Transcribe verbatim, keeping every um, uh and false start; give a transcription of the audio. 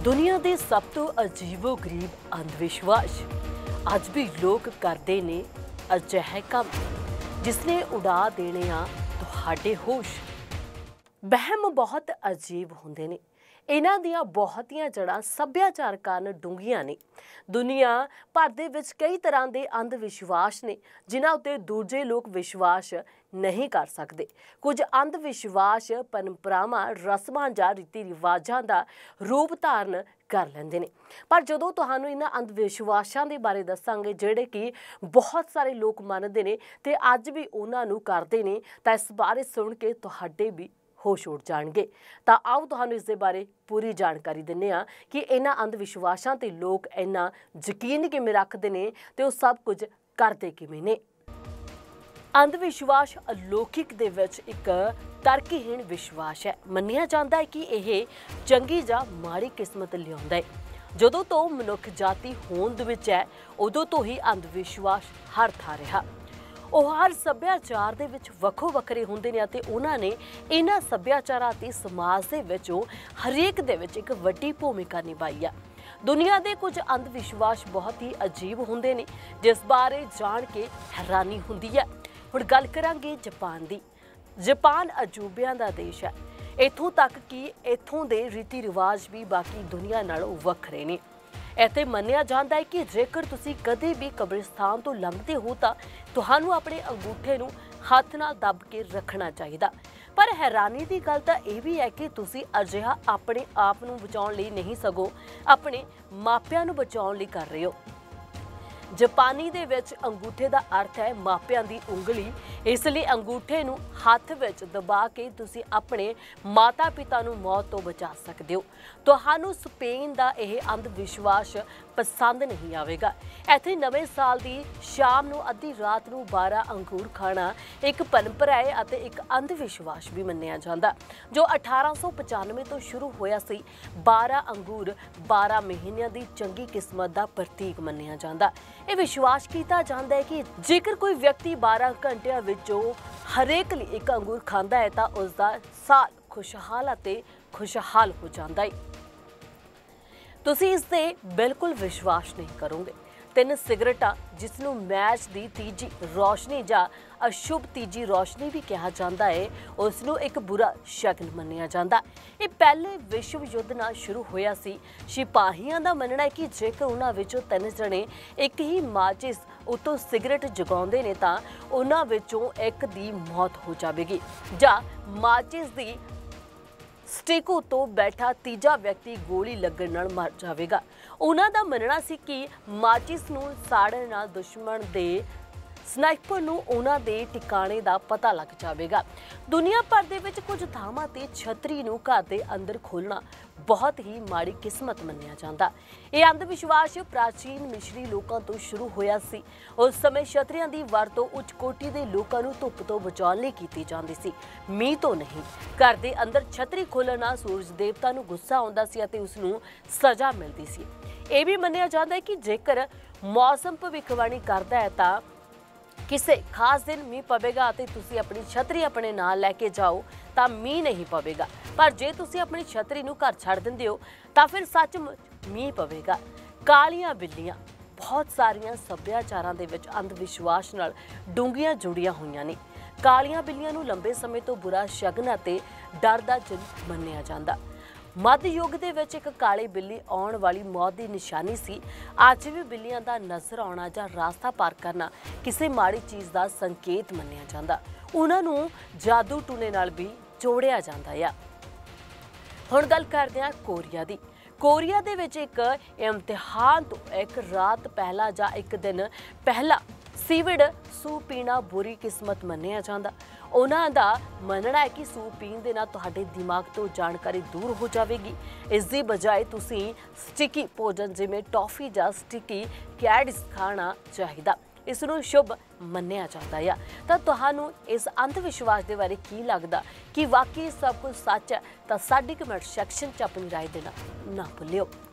दुनिया के सब तो अजीबो गरीब अंधविश्वास अज भी लोग करते ने अजिहा काम जिसने उड़ा देने आ तुहाडे होश। वहम बहुत अजीब होंदे ने। इन्हां दियां बहुतियां जड़ां सभ्याचार काਰਨ डूंघियां ने। दुनिया भर दे विच कई तरह के अंधविश्वास ने जिन्हां उत्ते दूजे लोग विश्वास नहीं कर सकते। कुछ अंधविश्वास परंपरावां रस्मां जां रीति रिवाजां दा रूप धारण कर लैंदे ने। पर जदों तुहानूं इन्हां अंधविश्वासां दे बारे दस्सांगे जिहड़े कि बहुत सारे लोग मनदे ने ते अज भी उन्हां नूं करदे ने तां इस बारे सुण के तुहाडे भी होश उड़ जाणगे। तां आओ तुहानूं इस दे बारे पूरी जानकारी दिंदे आ कि इन्हां अंधविश्वासां ते लोग इन्ना यकीन किवें रखदे ने ते ओह सब कुछ करदे किवें ने। अंधविश्वास अलौकिक दे विच एक तर्कहीन विश्वास है। मन्निया जाता है कि यह चंगी जां माड़ी किस्मत लिआउंदा है। जदों तो मनुख जाति होंद विच है उदों तो ही अंधविश्वास हर था रहा। ਉਹ हर सभ्याचार ਦੇ ਵਿੱਚ ਵੱਖੋ ਵੱਖਰੇ ਹੁੰਦੇ ਨੇ ਅਤੇ ਉਹਨਾਂ ਨੇ ਇਹਨਾਂ ਸਭਿਆਚਾਰਾਂ ਅਤੇ ਸਮਾਜ ਦੇ ਵਿੱਚੋਂ ਹਰੇਕ ਦੇ ਵਿੱਚ ਇੱਕ ਵੱਡੀ ਭੂਮਿਕਾ ਨਿਭਾਈ ਆ। ਦੁਨੀਆ ਦੇ ਕੁਝ ਅੰਧ ਵਿਸ਼ਵਾਸ ਬਹੁਤ ਹੀ ਅਜੀਬ ਹੁੰਦੇ ਨੇ ਜਿਸ ਬਾਰੇ ਜਾਣ ਕੇ ਹੈਰਾਨੀ ਹੁੰਦੀ ਹੈ। ਹੁਣ ਗੱਲ ਕਰਾਂਗੇ ਜਾਪਾਨ ਦੀ। ਜਾਪਾਨ ਅਜੂਬਿਆਂ ਦਾ ਦੇਸ਼ ਹੈ। ਇੱਥੋਂ ਤੱਕ ਕਿ ਇੱਥੋਂ ਦੇ ਰੀਤੀ ਰਿਵਾਜ ਵੀ ਬਾਕੀ ਦੁਨੀਆ ਨਾਲੋਂ ਵੱਖਰੇ ਨੇ। ਇੱਥੇ ਮੰਨਿਆ ਜਾਂਦਾ ਹੈ ਕਿ ਜੇਕਰ ਤੁਸੀਂ ਕਦੇ ਵੀ ਕਬਰਿਸਤਾਨ ਤੋਂ ਲੰਘਦੇ ਹੋ ਤਾਂ ਤੁਹਾਨੂੰ ਆਪਣੇ ਅੰਗੂਠੇ ਨੂੰ ਹੱਥ ਨਾਲ ਦੱਬ ਕੇ ਰੱਖਣਾ ਚਾਹੀਦਾ। ਪਰ ਹੈਰਾਨੀ ਦੀ ਗੱਲ ਤਾਂ ਇਹ ਵੀ ਹੈ ਕਿ ਤੁਸੀਂ ਅਜਿਹਾ ਆਪਣੇ ਆਪ ਨੂੰ ਬਚਾਉਣ ਲਈ ਨਹੀਂ ਸਗੋਂ ਆਪਣੇ ਮਾਪਿਆਂ ਨੂੰ ਬਚਾਉਣ ਲਈ ਕਰ ਰਹੇ ਹੋ। जापानी दे विच अंगूठे का अर्थ है मापियां दी उंगली। इसलिए अंगूठे नूं हथ विच दबा के तुसी अपने माता पिता नूं मौत तो बचा सकते हो। तुहानूं स्पेन का यह अंधविश्वास पसंद नहीं आवेगा। इत्थे नवें साल की शाम नूं अद्धी रात नूं बारह अंगूर खाना एक परंपरा है अते एक अंधविश्वास भी मन्निया जाता जो अठारह सौ पचानवे तो शुरू होया सी। बारह अंगूर बारह महीनों की चंगी किस्मत का प्रतीक मन्निया जाता। ये विश्वास किया जाता है कि जेकर कोई व्यक्ति बारह घंटिया विचों हरेक लिए एक अंगूर खाता है तो उसका साल खुशहाल अते खुशहाल हो जाता है। तुसी इस ते बिल्कुल विश्वास नहीं करोगे। तीन सिगरेटां जिसनों मैच की तीजी रोशनी जां अशुभ तीजी रोशनी भी कहा जाता है उसनों एक बुरा शगन मन्निया जाता। ये पहले विश्व युद्ध नाल शुरू होया सी। सिपाहियों का मनना है कि जेकर उन्हां विचों तीन जने एक ही माचिस उतों सिगरेट जगाउंदे ने तां उन्हां विचों एक दी मौत हो जाएगी जां माचिस दी स्टिक तो बैठा तीजा व्यक्ति गोली लगन नाल मर जाएगा। उन्हां दा मनना सी कि माचिस नूं साड़न नाल दुश्मन दे स्नाइपर नूं उन्हां दे ठिकाने दा पता लग जाएगा। दुनिया भर दे विच कुछ थावां ते छतरी नूं घर दे अंदर खोलना बहुत ही माड़ी किस्मत मन्निया जाता। यह अंधविश्वास प्राचीन मिस्री लोगों तो शुरू होया सी। उस समय छतरियां दी वरतों उच्च कोटि के लोगों नूं धुप तो बचाउण लई कीती जांदी सी, मींह तो नहीं। घर दे अंदर छतरी खोलण नाल सूरज देवता नूं गुस्सा आउंदा सी अते उस नूं सज़ा मिलदी सी। यह भी मन्निया जाता है कि जेकर मौसम भविष्यवाणी करदा है तां किसी खास दिन मीह पवेगा ते तुसी अपनी छतरी अपने नाल लैके जाओ तां मीह नहीं पवेगा। पर जे तुसी अपनी छतरी नूं घर छड्ड दिंदे हो तां फिर सचमुच मीह पवेगा। कालियां बिल्लियां बहुत सारियां सभ्याचारां दे विच अंधविश्वास नाल डूंघियां जुड़ियां होईयां ने। कालियां बिल्लियां नूं लंबे समय तो बुरा शगन अते डर दा चिन्ह मन्निया जांदा। मध्य युग दे विच एक काली बिल्ली आउण वाली मौत की निशानी सी। अज भी बिल्लियां दा नज़र आउणा जां रास्ता पार करना किसी माड़ी चीज़ का संकेत मन्निया जाता। उन्हां नूं जादू टूने नाल भी जोड़िया जाता है। हुण गल करदे हां कोरिया दी। कोरिया दे विच एक इम्तिहान तो एक रात पहला जां एक दिन पहला सीविड सूप पीना बुरी किस्मत मन्निया जाता। उन्हां दा मनना है कि सूप पीण दे नाल तुहाडे दिमाग तो जानकारी दूर हो जाएगी। इस दी बजाय तुसीं स्टिकी भोजन जिवें टॉफी जां स्टिकी कैडस खाना चाहिदा। इसनूं शुभ मन्निया जाता है। तो तुहानूं इस अंधविश्वास के बारे की लगदा कि वाकई सब कुछ सच है तो साडी कमेंट सैक्शन च अपनी राय देना ना भुल्लिओ।